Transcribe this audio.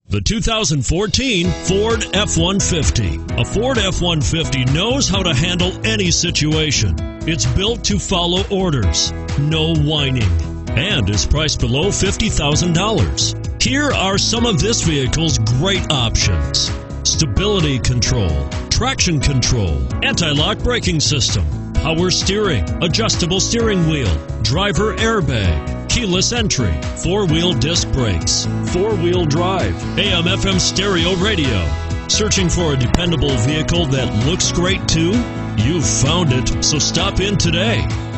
The 2014 Ford F-150. A Ford F-150 knows how to handle any situation. It's built to follow orders, no whining, and is priced below $50,000. Here are some of this vehicle's great options: stability control, traction control, anti-lock braking system, power steering, adjustable steering wheel, driver airbag, keyless entry, four-wheel disc brakes, four-wheel drive, AM/FM stereo radio. Searching for a dependable vehicle that looks great too? You've found it, so stop in today.